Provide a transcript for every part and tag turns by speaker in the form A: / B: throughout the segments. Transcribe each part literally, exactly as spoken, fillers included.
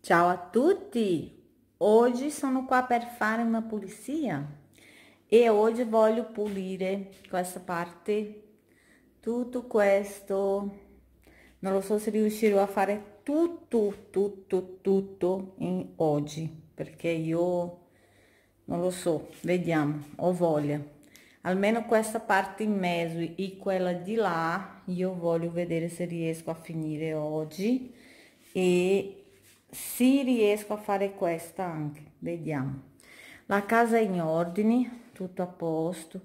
A: Ciao a tutti! Oggi sono qua per fare una pulizia e oggi voglio pulire questa parte, tutto questo. Non lo so se riuscirò a fare tutto, tutto, tutto in oggi, perché io non lo so, vediamo, ho voglia. Almeno questa parte in mezzo e quella di là, io voglio vedere se riesco a finire oggi e se riesco a fare questa anche, vediamo. La casa è in ordine, tutto a posto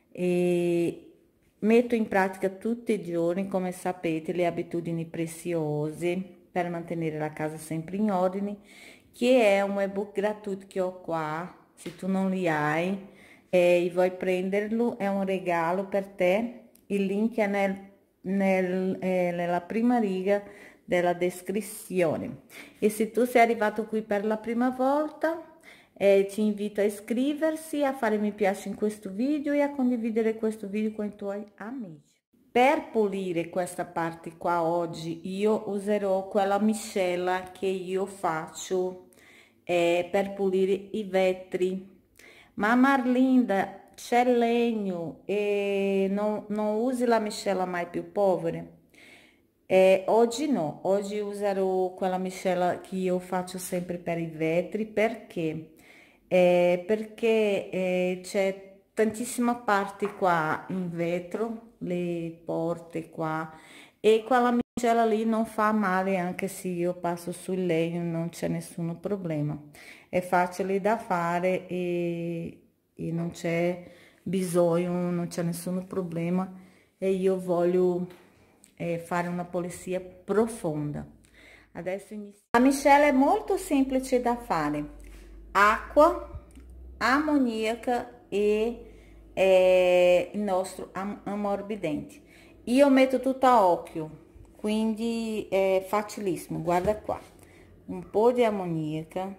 A: e metto in pratica tutti i giorni, come sapete, le abitudini preziose per mantenere la casa sempre in ordine, che è un ebook gratuito che ho qua. Se tu non li hai e vuoi prenderlo, è un regalo per te. Il link è nel, nel, eh, nella prima riga della descrizione. E se tu sei arrivato qui per la prima volta, eh, ti invito a iscriversi, a fare mi piace in questo video e a condividere questo video con i tuoi amici. Per pulire questa parte qua oggi io userò quella miscela che io faccio eh, per pulire i vetri. Ma Marlinda, c'è legno e non, non usi la miscela mai più povera? Eh, oggi no, oggi userò quella miscela che io faccio sempre per i vetri. Perché? Eh, perché eh, c'è tantissima parte qua in vetro, le porte qua, e quella miscela lì non fa male anche se io passo sul legno, non c'è nessun problema. È facile da fare e, e non c'è bisogno, non c'è nessun problema. E io voglio eh, fare una pulizia profonda. Adesso inizio. La miscela è molto semplice da fare: acqua, ammoniaca e eh, il nostro am ammorbidente. Io metto tutto a occhio, quindi è facilissimo. Guarda qua, un po' di ammoniaca,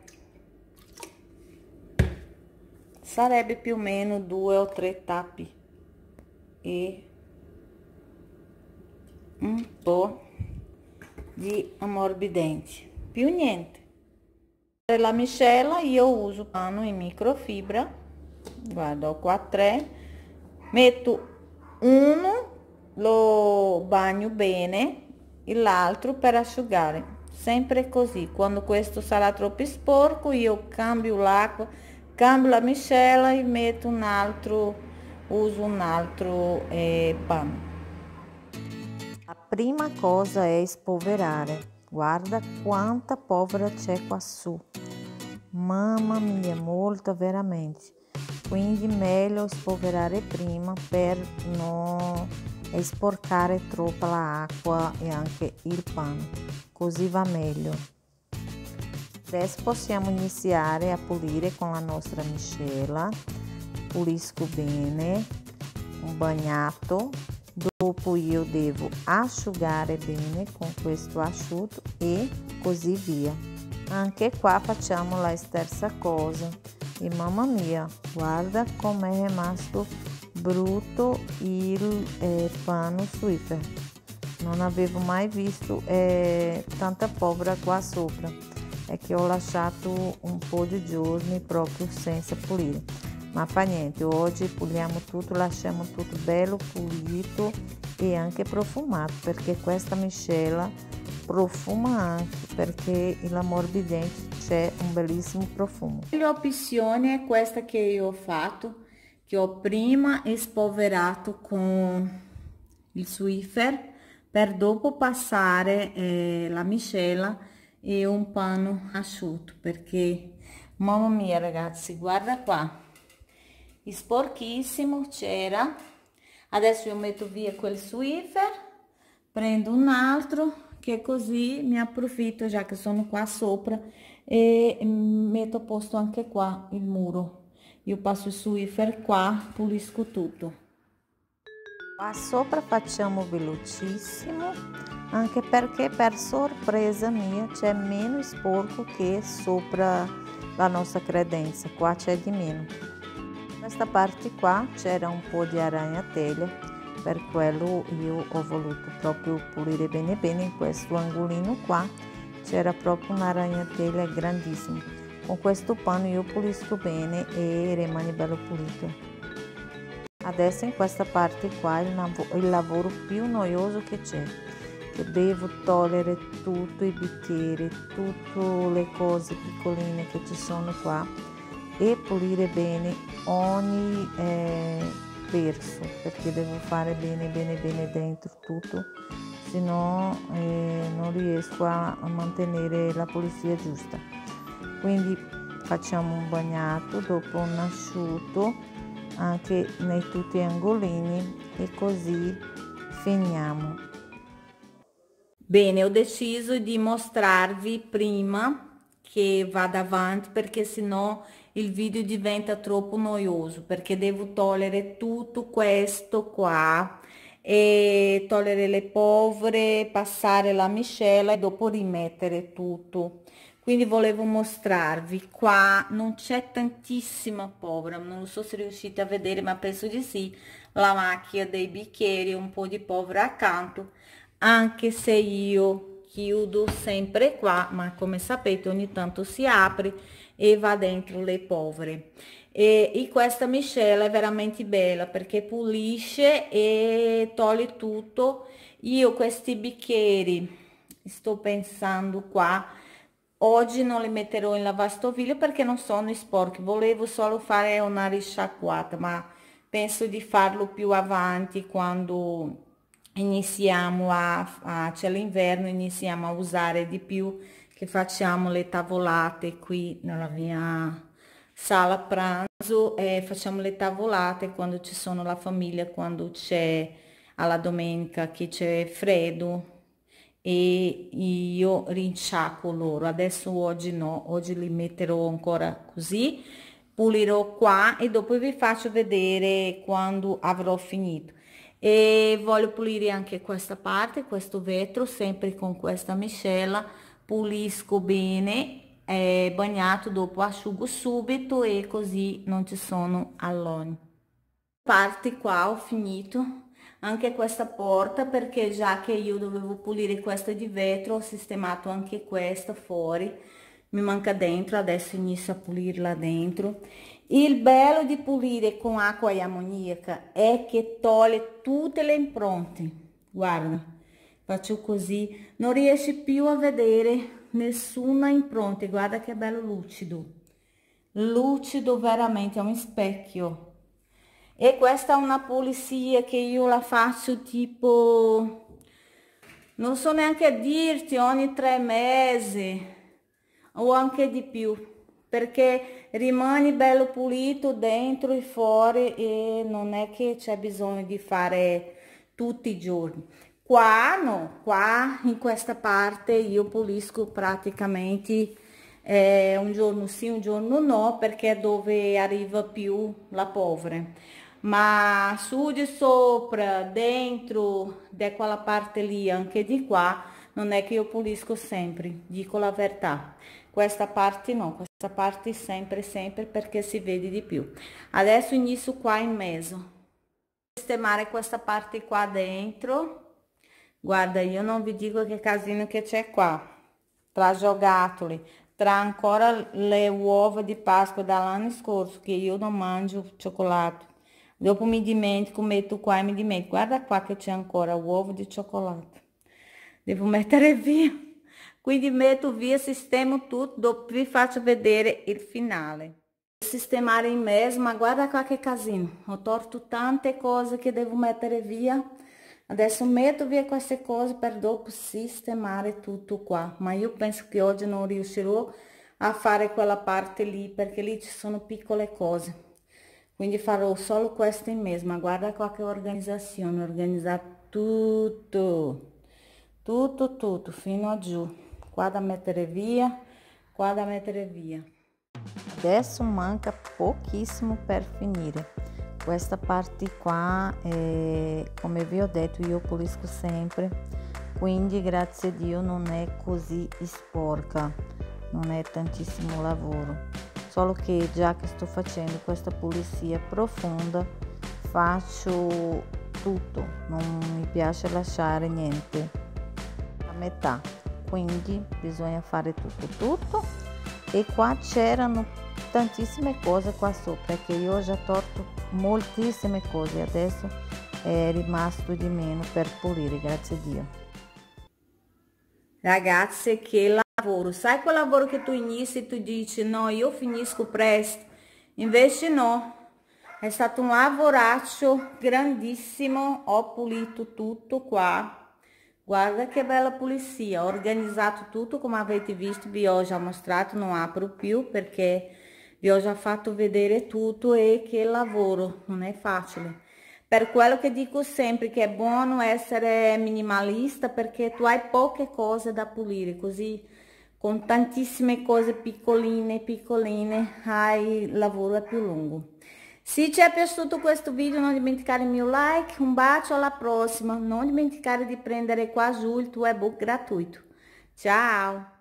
A: sarebbe più o meno due o tre tappi, e un po' di ammorbidente, più niente. Per la miscela io uso pano in microfibra, guarda, ho qua tre, metto uno, lo bagno bene e l'altro per asciugare, sempre così. Quando questo sarà troppo sporco io cambio l'acqua, cambio la miscela e metto un altro, uso un altro eh, pano.
B: La prima cosa è spolverare. Guarda quanta polvere c'è qua su, mamma mia, molta veramente. Quindi meglio spolverare prima per non sporcare troppo l'acqua e anche il pano, così va meglio. Adesso possiamo iniziare a pulire con la nostra miscela. Pulisco bene, un bagnato. Dopo io devo asciugare bene con questo asciutto e così via. Anche qua facciamo la stessa cosa. E mamma mia, guarda com'è rimasto brutto il eh, pano Swiffer. Non avevo mai visto eh, tanta polvere qua sopra. È che ho lasciato un po' di giorni proprio senza pulire. Ma fa niente, oggi puliamo tutto, lasciamo tutto bello pulito e anche profumato, perché questa miscela profuma anche, perché l'ammorbidente c'è un bellissimo profumo.
A: L'opzione è questa che io ho fatto, che ho prima spolverato con il Swiffer per dopo passare eh, la miscela e un pano asciutto, perché mamma mia ragazzi, guarda qua, sporchissimo c'era. Adesso io metto via quel Swiffer, prendo un altro, che così mi approfitto già che sono qua sopra e metto a posto anche qua il muro. Io passo il Swiffer qua, pulisco tutto.
B: Qua sopra facciamo velocissimo, anche perché per sorpresa mia c'è meno sporco che sopra la nostra credenza, qua c'è di meno. Questa parte qua c'era un po' di ragnatele, per quello io ho voluto proprio pulire bene bene. In questo angolino qua c'era proprio una ragnatela grandissima. Con questo pano io pulisco bene e rimane bello pulito. Adesso in questa parte qua il, il lavoro più noioso che c'è, che devo togliere tutti i bicchieri, tutte le cose piccoline che ci sono qua e pulire bene ogni eh, verso, perché devo fare bene bene bene dentro tutto, se no eh, non riesco a, a mantenere la pulizia giusta. Quindi facciamo un bagnato, dopo un asciutto anche nei tutti gli angolini e così finiamo.
A: Bene, ho deciso di mostrarvi prima che vada avanti, perché sennò il video diventa troppo noioso, perché devo togliere tutto questo qua e togliere le polvere, passare la miscela e dopo rimettere tutto. Quindi volevo mostrarvi, qua non c'è tantissima polvere, non so se riuscite a vedere, ma penso di sì, la macchia dei bicchieri, un po' di polvere accanto, anche se io chiudo sempre qua, ma come sapete ogni tanto si apre e va dentro le polvere. E, e questa miscela è veramente bella perché pulisce e toglie tutto. Io questi bicchieri sto pensando qua, oggi non li metterò in lavastoviglie perché non sono sporchi, volevo solo fare una risciacquata, ma penso di farlo più avanti quando iniziamo a, a c'è l'inverno, iniziamo a usare di più, che facciamo le tavolate qui nella mia sala pranzo e facciamo le tavolate quando ci sono la famiglia, quando c'è alla domenica che c'è freddo e io rinsciacquo loro. Adesso oggi no, oggi li metterò ancora così, pulirò qua e dopo vi faccio vedere quando avrò finito. E voglio pulire anche questa parte, questo vetro, sempre con questa miscela, pulisco bene, è bagnato, dopo asciugo subito e così non ci sono alloni. Parte qua ho finito anche questa porta, perché già che io dovevo pulire questa di vetro ho sistemato anche questa fuori, mi manca dentro, adesso inizio a pulirla dentro. Il bello di pulire con acqua e ammoniaca è che toglie tutte le impronte. Guarda, faccio così, non riesci più a vedere nessuna impronta. Guarda che bello lucido, lucido veramente, è un specchio. E questa è una pulizia che io la faccio tipo, non so neanche a dirti, ogni tre mesi o anche di più, perché rimane bello pulito dentro e fuori e non è che c'è bisogno di fare tutti i giorni. Qua no, qua in questa parte io pulisco praticamente eh, un giorno sì, un giorno no, perché è dove arriva più la polvere. Ma su di sopra, dentro, da quella parte lì, anche di qua, non è che io pulisco sempre, dico la verità. Questa parte no, questa parte sempre, sempre, perché si vede di più. Adesso inizio qua in mezzo. Sistemare questa parte qua dentro. Guarda, io non vi dico che casino che c'è qua. Tra giocattoli, tra ancora le uova di Pasqua dall'anno scorso, che io non mangio cioccolato. Dopo mi dimentico, metto qua e mi dimentico. Guarda qua che c'è ancora uovo di cioccolato. Devo mettere via. Quindi metto via, sistemo tutto, dopo vi faccio vedere il finale. Sistemare in mezzo, ma guarda qua che casino. Ho tolto tante cose che devo mettere via. Adesso metto via queste cose per dopo sistemare tutto qua. Ma io penso che oggi non riuscirò a fare quella parte lì, perché lì ci sono piccole cose. Quindi farò solo queste in mezzo, ma guarda qua che organizzazione, organizzare tutto, tutto, tutto, fino a giù. Qua da mettere via, qua da mettere via.
B: Adesso manca pochissimo per finire. Questa parte qua, eh, come vi ho detto, io pulisco sempre, quindi grazie a Dio non è così sporca, non è tantissimo lavoro. Solo che già che sto facendo questa pulizia profonda faccio tutto, non mi piace lasciare niente a metà. quindi bisogna fare tutto tutto. E qua c'erano tantissime cose qua sopra che io ho già tolto moltissime cose, adesso è rimasto di meno per pulire, grazie a Dio.
A: Ragazze, che lavoro! Sai quel lavoro che tu inizi e tu dici no, io finisco presto, invece no, è stato un lavoraccio grandissimo. Ho pulito tutto qua, guarda che bella pulizia, ho organizzato tutto come avete visto, vi ho già mostrato, non apro più perché vi ho già fatto vedere tutto. E che lavoro, non è facile. Per quello che dico sempre che è buono essere minimalista, perché tu hai poche cose da pulire, così con tantissime cose piccoline piccoline hai il lavoro è più lungo. Se ti è piaciuto questo video non dimenticare il mio like, un bacio, alla prossima, non dimenticare di prendere qua giù il tuo ebook gratuito. Ciao!